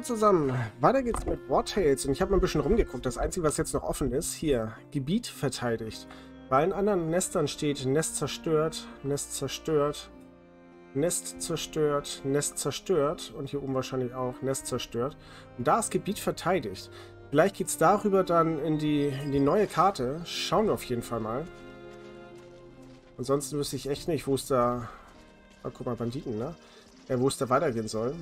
Hallo zusammen, weiter geht's mit War Tales und ich habe mal ein bisschen rumgeguckt. Das Einzige, was jetzt noch offen ist, hier, Gebiet verteidigt. Bei allen anderen Nestern steht Nest zerstört, Nest zerstört, Nest zerstört, Nest zerstört und hier oben wahrscheinlich auch Nest zerstört. Und da ist Gebiet verteidigt. Vielleicht geht's darüber dann in die neue Karte. Schauen wir auf jeden Fall mal. Ansonsten wüsste ich echt nicht, wo es da... Oh, guck mal, Banditen, ne? Wo es da weitergehen soll.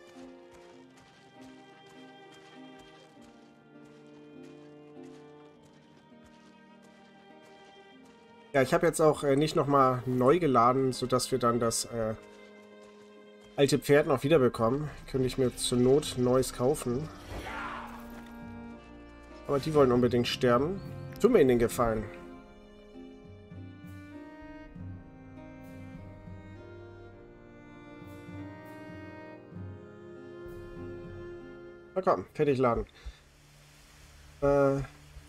Ja, ich habe jetzt auch nicht nochmal neu geladen, sodass wir dann das alte Pferd noch wiederbekommen. Könnte ich mir zur Not Neues kaufen. Aber die wollen unbedingt sterben. Tut mir ihnen den Gefallen. Na komm, fertig laden. 1,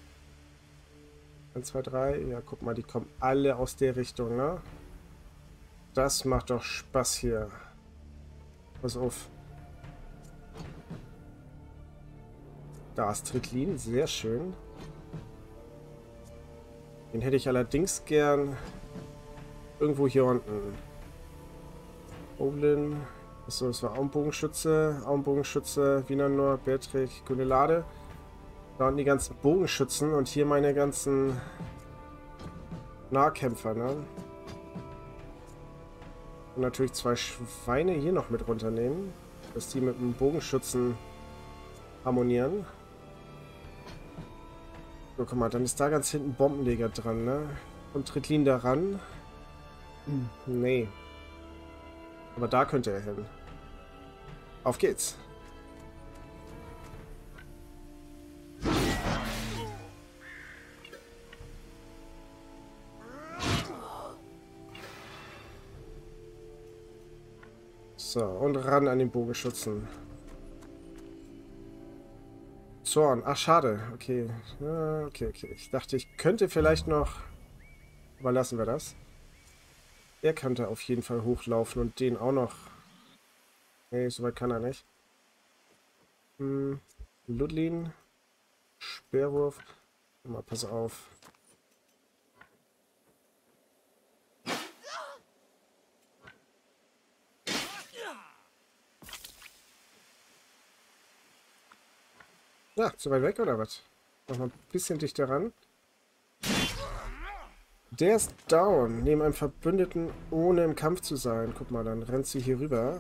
2, 3. Ja, guck mal, die kommen alle aus der Richtung, ne? Das macht doch Spaß hier. Pass auf. Da ist Tritlin, sehr schön. Den hätte ich allerdings gern irgendwo hier unten. Oblin. Achso, das war Augenbogenschütze, Wiener Nor, Bertrich, Gunelade. Da unten die ganzen Bogenschützen und hier meine ganzen Nahkämpfer, ne? Und natürlich 2 Schweine hier noch mit runternehmen, dass die mit dem Bogenschützen harmonieren. So, guck mal, dann ist da ganz hinten Bombenleger dran, ne? Und Tritlin da ran? Nee. Aber da könnte er hin. Auf geht's. So, und ran an den Bogenschützen. Zorn. Ach, schade. Okay. Ja, okay. Ich dachte, ich könnte vielleicht noch... Aber lassen wir das. Er könnte auf jeden Fall hochlaufen und den auch noch... Nee, soweit kann er nicht. Ludlin. Speerwurf. Mal, pass auf. Ja, zu weit weg oder was? Noch mal ein bisschen dichter ran. Der ist down. Neben einem Verbündeten, ohne im Kampf zu sein. Guck mal, dann rennt sie hier rüber.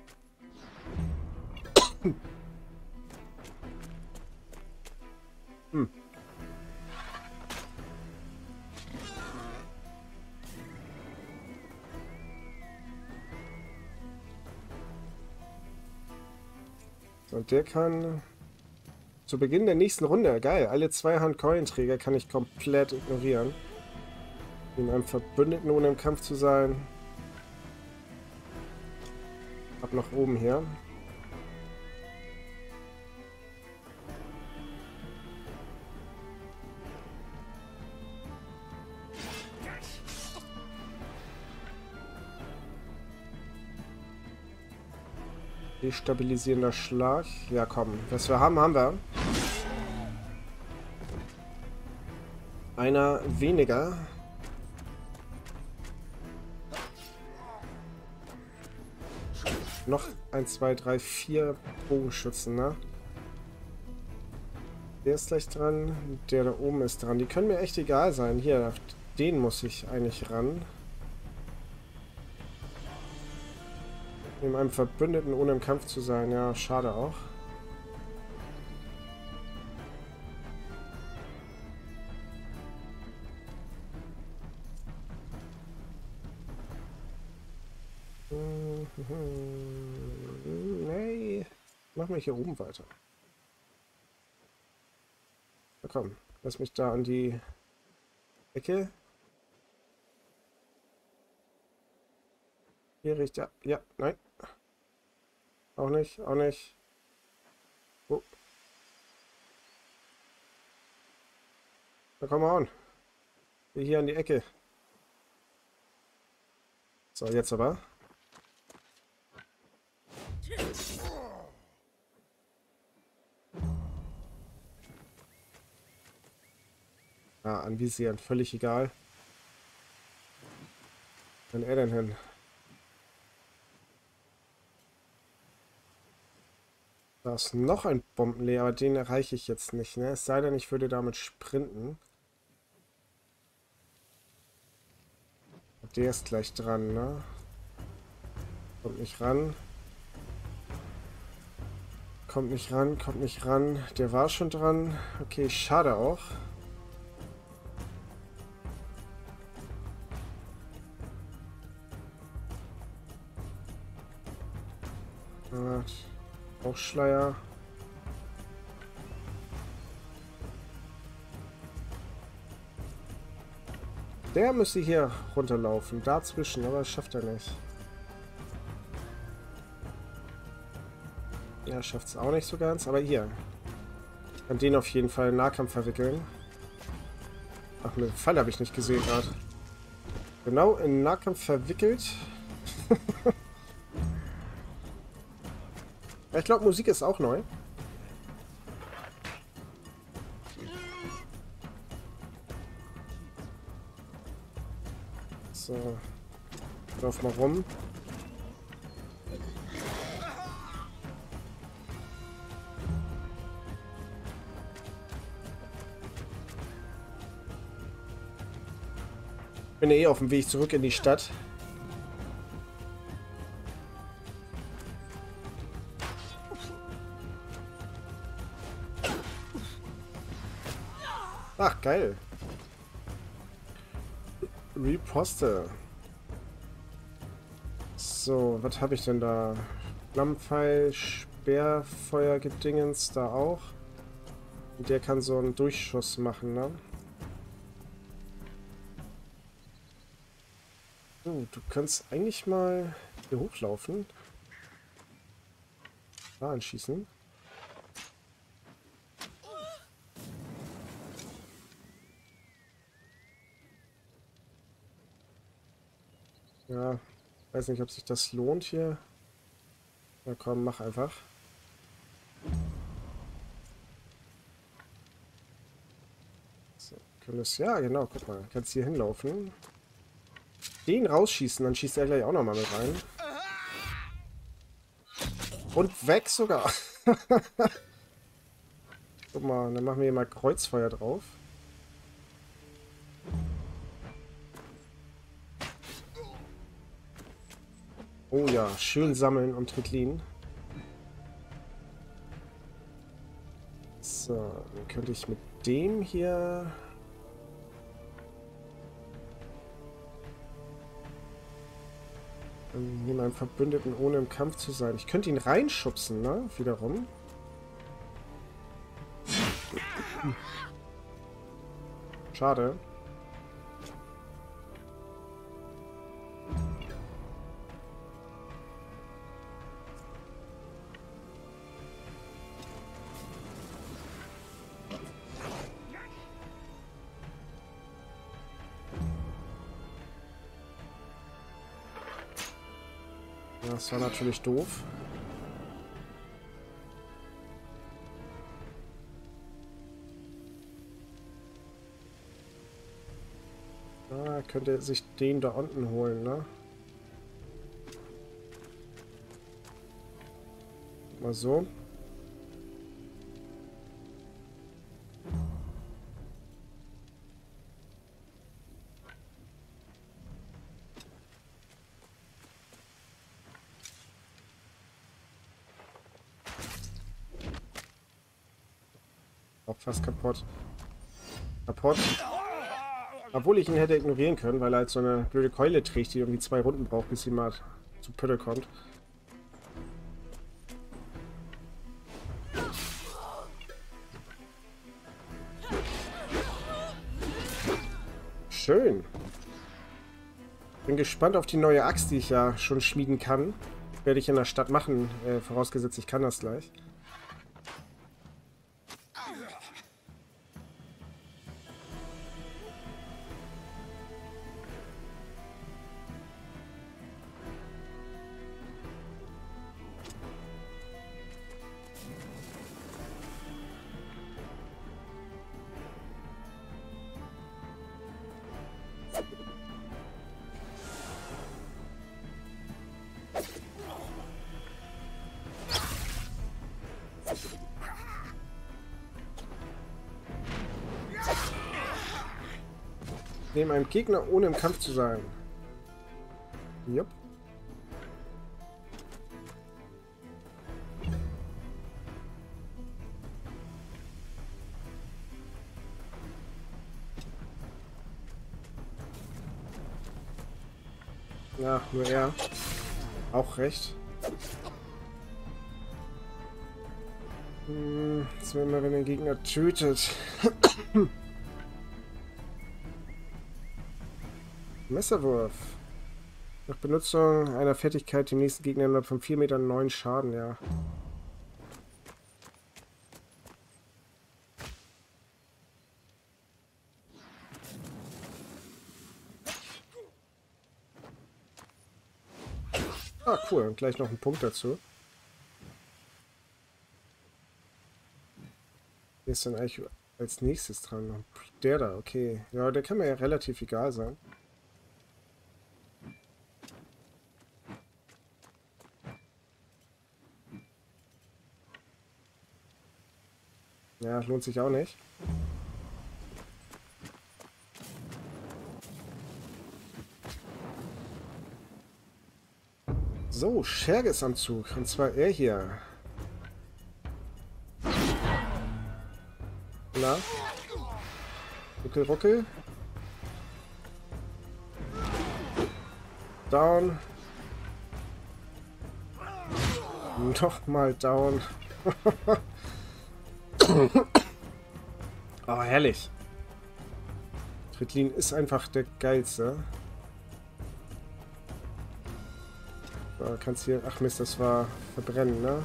So, und der kann... Zu Beginn der nächsten Runde, geil, alle 2 Hand-Coin-Träger kann ich komplett ignorieren. In einem Verbündeten, ohne im Kampf zu sein. Ab nach oben hier. Destabilisierender Schlag. Ja, komm. Was wir haben, haben wir. Einer weniger. Noch 1, 2, 3, 4 Bogenschützen, ne? Der ist gleich dran. Der da oben ist dran. Die können mir echt egal sein. Hier, auf den muss ich eigentlich ran. Neben einem Verbündeten, ohne im Kampf zu sein. Ja, schade auch. Nee. Mach mal hier oben weiter. Na komm, lass mich da an die Ecke. Hier richtig. Ja, nein. Auch nicht, auch nicht. Oh. Na komm mal an. Hier an die Ecke. So, jetzt aber. Ja, anvisieren, völlig egal. Wo ist er denn hin? Da ist noch ein Bombenleger, aber den erreiche ich jetzt nicht, ne? Es sei denn, ich würde damit sprinten. Der ist gleich dran, ne? Kommt nicht ran. Kommt nicht ran, kommt nicht ran. Der war schon dran. Okay, schade auch. Rauchschleier. Der müsste hier runterlaufen. Dazwischen, aber das schafft er nicht. Ja, schafft es auch nicht so ganz. Aber hier. Ich kann den auf jeden Fall in Nahkampf verwickeln. Ach, eine Falle habe ich nicht gesehen gerade. Genau, in Nahkampf verwickelt. Ja, ich glaube, Musik ist auch neu. So. Lauf mal rum. Bin eh auf dem Weg zurück in die Stadt. Ach, geil. Riposte. So, was habe ich denn da? Flammenpfeil, Sperrfeuer, Gedingens da auch. Und der kann so einen Durchschuss machen, ne? Du kannst eigentlich mal hier hochlaufen. Da anschießen. Ja, weiß nicht, ob sich das lohnt hier. Na komm, mach einfach. So, können es, ja, genau, guck mal. Kannst hier hinlaufen. Den rausschießen, dann schießt er gleich auch nochmal mit rein. Und weg sogar. Guck mal, dann machen wir hier mal Kreuzfeuer drauf. Oh ja, schön sammeln und Tritlin. So, dann könnte ich mit dem hier... Jemanden Verbündeten, ohne im Kampf zu sein. Ich könnte ihn reinschubsen, ne? Wiederum. Schade. Das war natürlich doof. Ah, er könnte sich den da unten holen, ne? Mal so. Auch fast kaputt. Kaputt. Obwohl ich ihn hätte ignorieren können, weil er halt so eine blöde Keule trägt, die irgendwie 2 Runden braucht, bis sie mal zu Pötte kommt. Schön. Bin gespannt auf die neue Axt, die ich ja schon schmieden kann. Werde ich in der Stadt machen, vorausgesetzt ich kann das gleich. Neben einem Gegner, ohne im Kampf zu sein. Jupp. Ja, nur er. Auch recht. Das wäre immer, wenn der Gegner tötet. Messerwurf. Nach Benutzung einer Fertigkeit dem nächsten Gegner innerhalb von 4 Metern 9 Schaden, ja. Ah, cool. Und gleich noch ein Punkt dazu. Wer ist denn eigentlich als nächstes dran? Der da, okay. Ja, der kann mir ja relativ egal sein. Ja, lohnt sich auch nicht. So, Scherges am Zug. Und zwar er hier. Na? Ruckel, ruckel. Down. Nochmal down. Oh, herrlich. Tritlin ist einfach der geilste. So, kannst hier... Ach Mist, das war verbrennen, ne?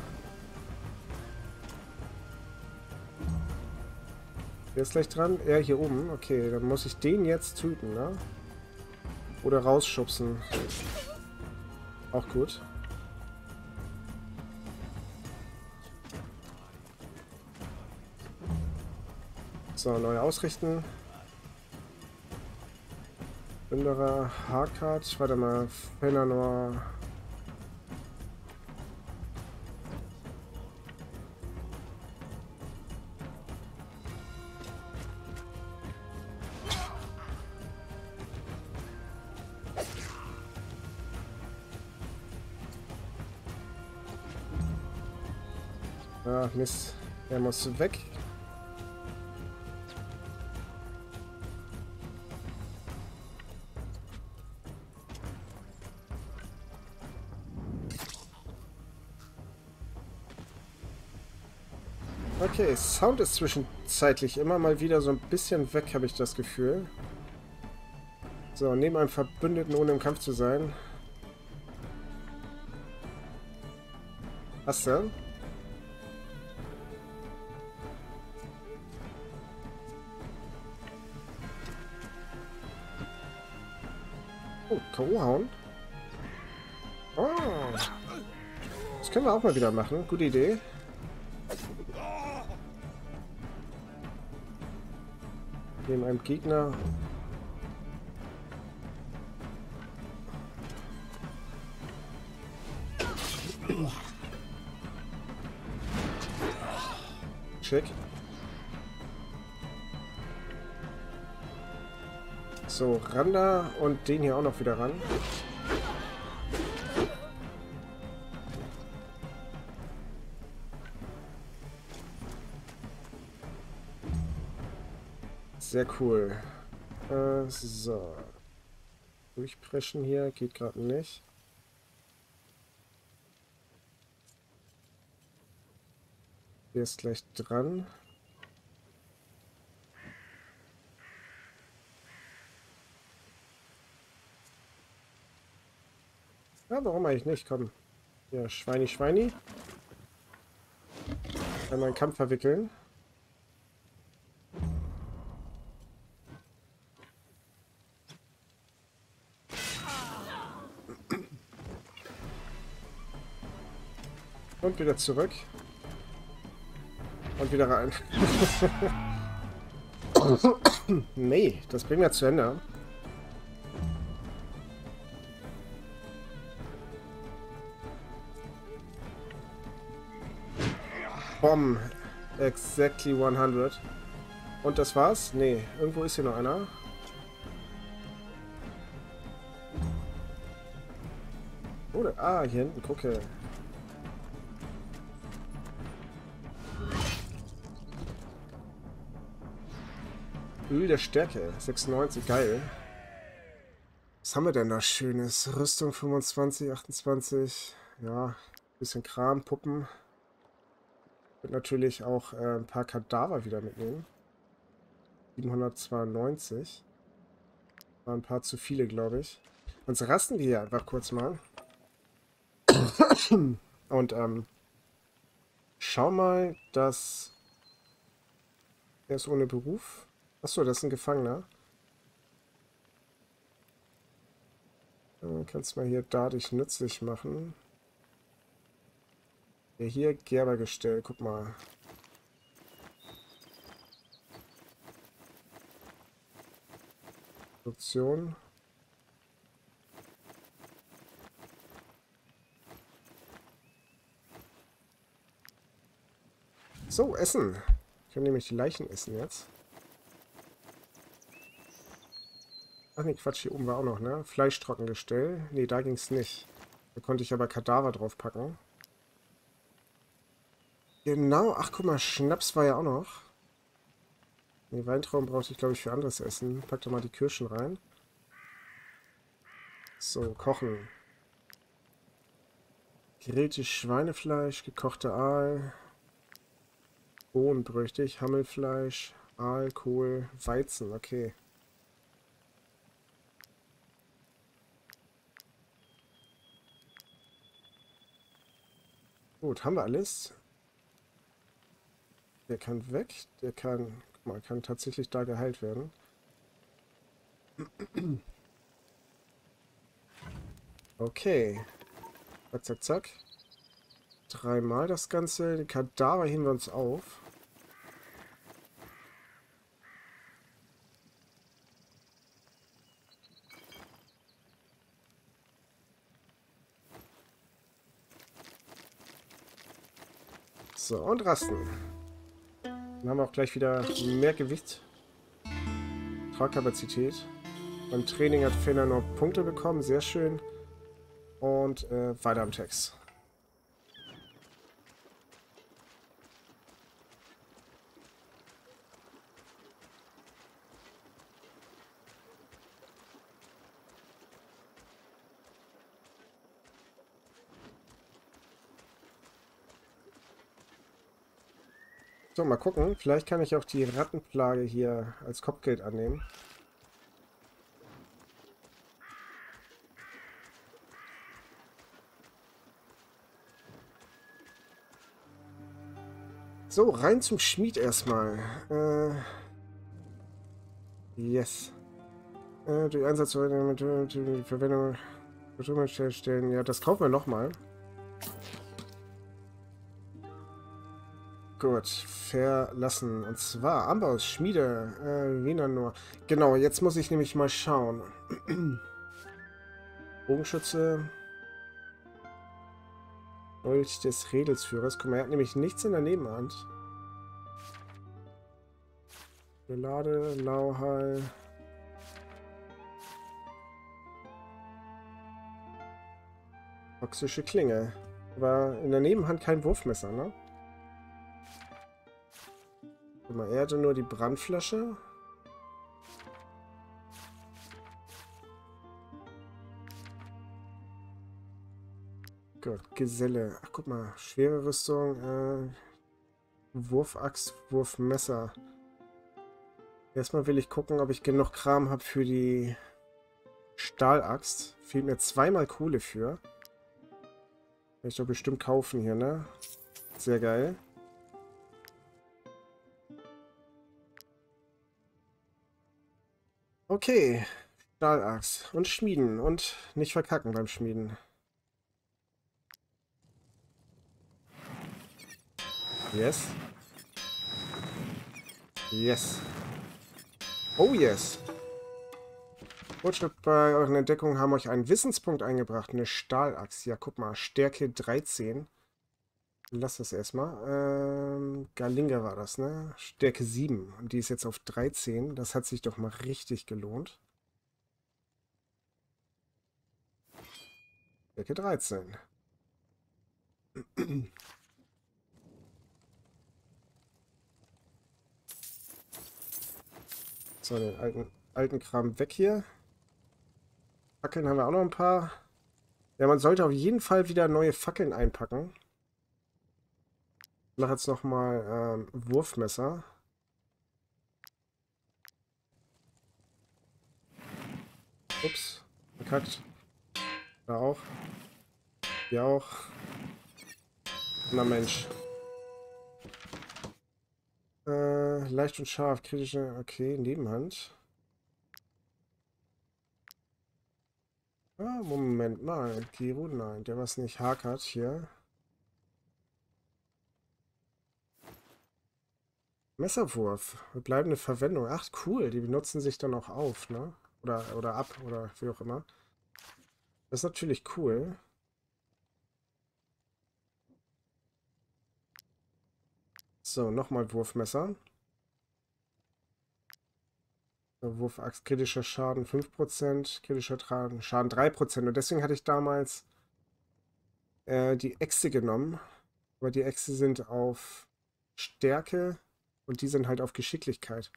Wer ist gleich dran? Er hier oben. Okay, dann muss ich den jetzt töten, ne? Oder rausschubsen. Auch gut. So, neu ausrichten. Plünderer, Harkat. Warte mal. Fenanor. Ah, Mist. Er muss weg. Okay, Sound ist zwischenzeitlich immer mal wieder so ein bisschen weg, habe ich das Gefühl. So, neben einem Verbündeten, ohne im Kampf zu sein. Hast du? Oh, K.O. hauen. Oh. Das können wir auch mal wieder machen. Gute Idee. Neben einem Gegner. Check. So, ran da und den hier auch noch wieder ran. Sehr cool. So. Durchpreschen hier geht gerade nicht. Der ist gleich dran. Ja, warum eigentlich nicht? Komm. Ja, Schweini, Schweini. Einmal einen Kampf verwickeln. Und wieder zurück. Und wieder rein. Nee, das bringen wir zu Ende. Bomb. Exactly 100. Und das war's? Nee, irgendwo ist hier noch einer. Oder, ah, hier hinten, gucke. Öl der Stärke, 96, geil. Was haben wir denn da Schönes? Rüstung 25, 28. Ja, bisschen Kram, Puppen. Und natürlich auch ein paar Kadaver wieder mitnehmen. 792. War ein paar zu viele, glaube ich. Sonst rasten wir hier einfach kurz mal. Und schau mal, dass er ist ohne Beruf. Achso, das ist ein Gefangener. Kannst mal hier da dich nützlich machen. Ja, hier Gerbergestell, guck mal. Produktion. So, Essen. Ich kann nämlich die Leichen essen jetzt. Ach nee, Quatsch, hier oben war auch noch, ne? Fleischtrockengestell. Nee, da ging es nicht. Da konnte ich aber Kadaver drauf packen. Genau, ach guck mal, Schnaps war ja auch noch. Nee, Weintrauben brauchte ich, glaube ich, für anderes Essen. Pack doch mal die Kirschen rein. So, kochen. Gegrilltes Schweinefleisch, gekochte Aal. Bohnen bräuchte ich, Hammelfleisch, Aal, Kohl, Weizen, okay. Gut, haben wir alles. Der kann weg, der kann, guck mal, kann tatsächlich da geheilt werden. Okay. Zack, zack, zack. Dreimal das Ganze. Die Kadaver heben wir uns auf. So, und rasten. Dann haben wir auch gleich wieder mehr Gewicht. Tragkapazität. Beim Training hat Fenner noch Punkte bekommen, sehr schön. Und weiter am Text. So, mal gucken. Vielleicht kann ich auch die Rattenplage hier als Kopfgeld annehmen. So, rein zum Schmied erstmal. Yes. Durch Einsatz die Verwendung stellen. Ja, das kaufen wir nochmal. Gut, verlassen. Und zwar Amboss, Schmiede, Wiener nur. Genau, jetzt muss ich nämlich mal schauen. Bogenschütze. Dolch des Redelsführers. Guck mal, er hat nämlich nichts in der Nebenhand. Belade, Lauhal. Toxische Klinge. Aber in der Nebenhand kein Wurfmesser, ne? Guck mal, er hatte nur die Brandflasche. Gott, Geselle. Ach, guck mal. Schwere Rüstung. Wurfaxt, Wurfmesser. Erstmal will ich gucken, ob ich genug Kram habe für die Stahlaxt. Fehlt mir zweimal Kohle für. Kann ich doch bestimmt kaufen hier, ne? Sehr geil. Okay. Stahlaxt. Und Schmieden. Und nicht verkacken beim Schmieden. Yes. Yes. Oh yes. Fortschritt bei euren Entdeckungen haben euch einen Wissenspunkt eingebracht. Eine Stahlaxt. Ja, guck mal. Stärke 13. Lass das erstmal. Galinga war das, ne? Stärke 7. Und die ist jetzt auf 13. Das hat sich doch mal richtig gelohnt. Stärke 13. So, den alten Kram weg hier. Fackeln haben wir auch noch ein paar. Ja, man sollte auf jeden Fall wieder neue Fackeln einpacken. Ich mache jetzt nochmal Wurfmesser. Ups, verkackt. Da auch. Hier auch. Na Mensch. Leicht und scharf, kritische, okay, Nebenhand. Ah, Moment mal, Giro, nein, der was nicht hakert hier. Messerwurf, bleibende Verwendung. Ach, cool, die benutzen sich dann auch auf, ne? Oder ab, oder wie auch immer. Das ist natürlich cool. So, nochmal Wurfmesser. Wurfaxt, kritischer Schaden 5%, kritischer Schaden 3%. Und deswegen hatte ich damals die Äxte genommen. Aber die Äxte sind auf Stärke und die sind halt auf Geschicklichkeit.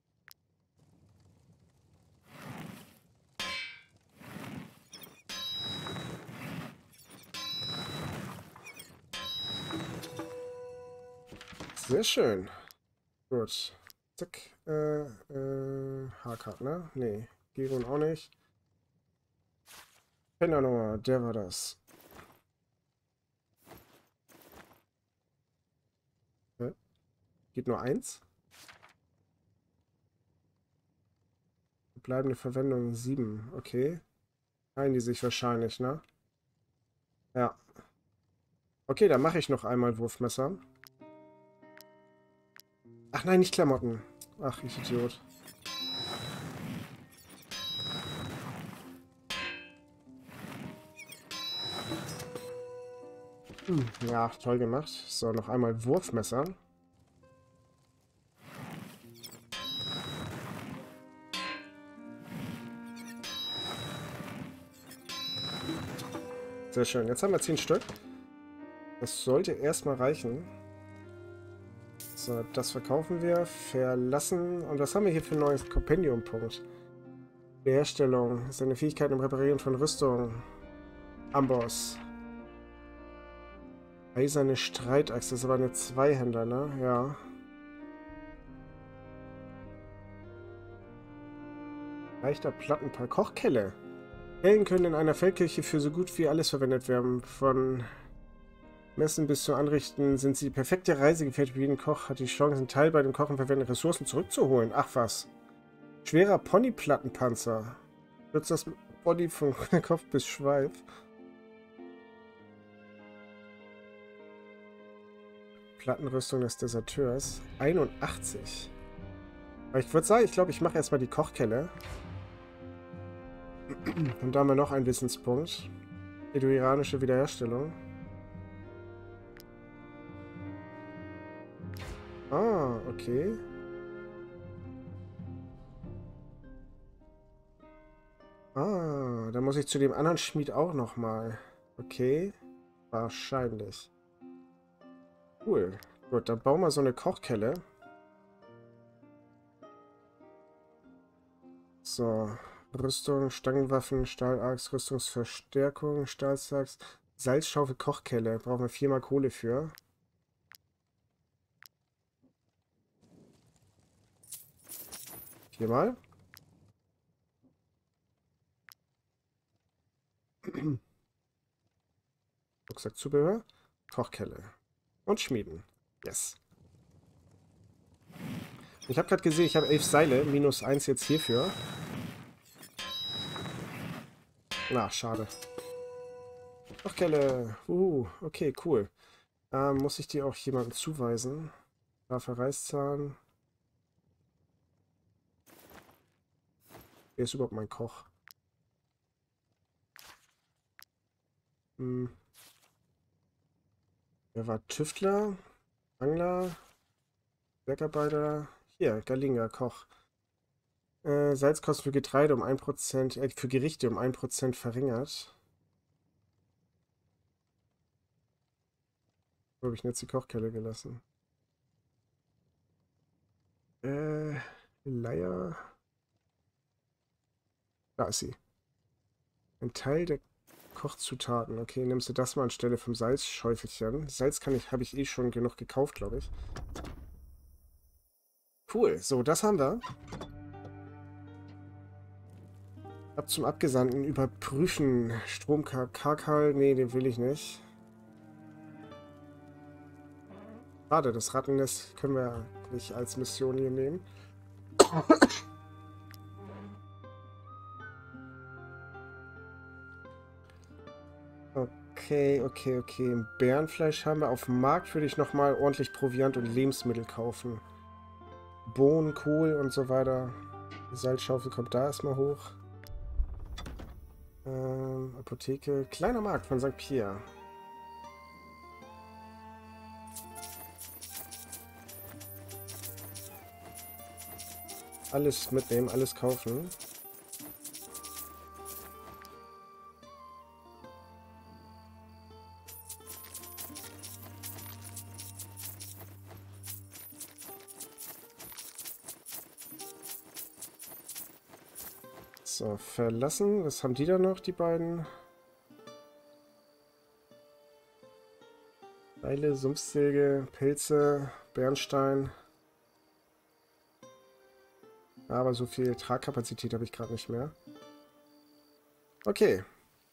Sehr schön. Gut. Zack. Hakat, ne? Nee. Giron auch nicht. Penner, der war das. Geht nur eins. Bleibende Verwendung 7. Okay. Teilen die sich wahrscheinlich, ne? Ja. Okay, dann mache ich noch einmal Wurfmesser. Ach nein, nicht Klamotten. Ach, ich Idiot. Ja, toll gemacht. So, noch einmal Wurfmesser. Sehr schön. Jetzt haben wir 10 Stück. Das sollte erstmal reichen. So, das verkaufen wir. Verlassen. Und was haben wir hier für ein neues Kompendium-Punkt? Herstellung. Seine Fähigkeiten im Reparieren von Rüstung. Amboss. Eiserne Streitachse. Das ist aber eine Zweihänder, ne? Ja. Leichter Plattenpal. Kochkelle. Kellen können in einer Feldkirche für so gut wie alles verwendet werden. Von Messen bis zum Anrichten sind sie die perfekte Reisegefährte für jeden Koch. Hat die Chance, einen Teil bei dem Kochen verwendeten Ressourcen zurückzuholen. Ach was. Schwerer Ponyplattenpanzer. Nutzt das Body von Kopf bis Schweif. Plattenrüstung des Deserteurs. 81. Aber ich würde sagen, ich glaube, ich mache erstmal die Kochkelle. Und da haben wir noch einen Wissenspunkt. Edo-iranische Wiederherstellung. Ah, okay. Ah, dann muss ich zu dem anderen Schmied auch nochmal. Okay. Wahrscheinlich. Cool. Gut, dann bauen wir so eine Kochkelle. So. Rüstung, Stangenwaffen, Stahlachs, Rüstungsverstärkung, Stahlsachs, Salzschaufel, Kochkelle. Brauchen wir 4 mal Kohle für. Viermal. Rucksack, Zubehör, Kochkelle. Und Schmieden. Yes. Ich habe gerade gesehen, ich habe 11 Seile. -1 jetzt hierfür. Na, schade. Kochkelle. Okay, cool. Muss ich die auch jemandem zuweisen? Scharfer Reißzahn. Wer ist überhaupt mein Koch? Wer war Tüftler? Angler? Bergarbeiter? Hier, Galinga, Koch. Salzkosten für Getreide um 1%, für Gerichte um 1% verringert. Wo habe ich denn jetzt die Kochkelle gelassen? Leier. Da ist sie. Ein Teil der Kochzutaten. Okay, nimmst du das mal anstelle vom Salzschäufelchen. Salz habe ich eh schon genug gekauft, glaube ich. Cool. So, das haben wir. Ab zum Abgesandten überprüfen. Stromkakal. Nee, den will ich nicht. Schade, das Rattennest können wir nicht als Mission hier nehmen. Okay. Bärenfleisch haben wir. Auf dem Markt würde ich nochmal ordentlich Proviant und Lebensmittel kaufen. Bohnen, Kohl und so weiter. Die Salzschaufel kommt da erstmal hoch. Apotheke. Kleiner Markt von St. Pierre. Alles mitnehmen, alles kaufen. So, verlassen. Was haben die da noch, die beiden? Seile, Sumpfsäge, Pilze, Bernstein. Aber so viel Tragkapazität habe ich gerade nicht mehr. Okay.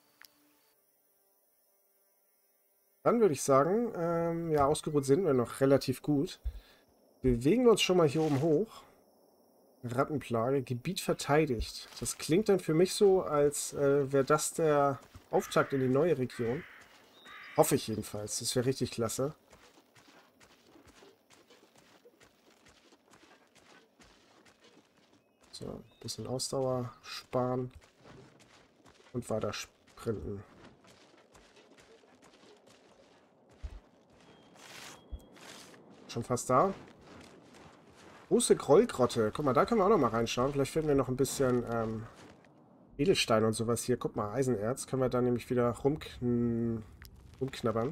Dann würde ich sagen, ja, ausgeruht sind wir noch relativ gut. Bewegen wir uns schon mal hier oben hoch. Rattenplage, Gebiet verteidigt. Das klingt dann für mich so, als wäre das der Auftakt in die neue Region. Hoffe ich jedenfalls. Das wäre richtig klasse. So, ein bisschen Ausdauer sparen. Und weiter sprinten. Schon fast da. Große Grollgrotte. Guck mal, da können wir auch noch mal reinschauen. Vielleicht finden wir noch ein bisschen Edelstein und sowas hier. Guck mal, Eisenerz. Können wir da nämlich wieder rumknabbern.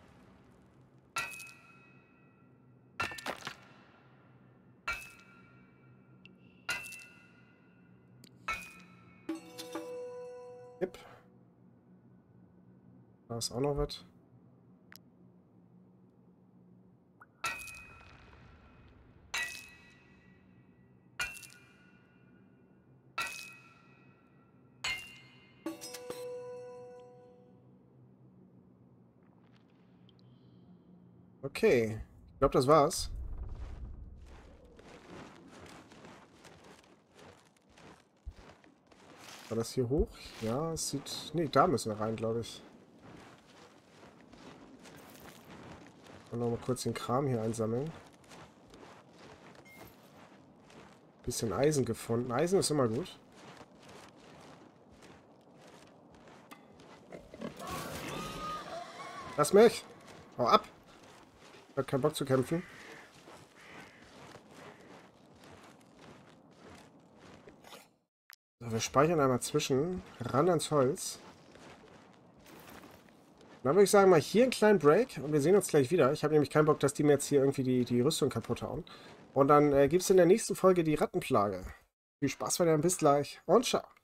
Yep. Da ist auch noch was. Okay, ich glaube, das war's. War das hier hoch? Ja, es sieht... Nee, da müssen wir rein, glaube ich. Und noch mal kurz den Kram hier einsammeln. Bisschen Eisen gefunden. Eisen ist immer gut. Lass mich! Hau ab! Ich hab keinen Bock zu kämpfen. So, wir speichern einmal zwischen. Ran ans Holz. Dann würde ich sagen, mal hier einen kleinen Break und wir sehen uns gleich wieder. Ich habe nämlich keinen Bock, dass die mir jetzt hier irgendwie die Rüstung kaputt hauen. Und dann gibt es in der nächsten Folge die Rattenplage. Viel Spaß weiter, bis gleich und ciao.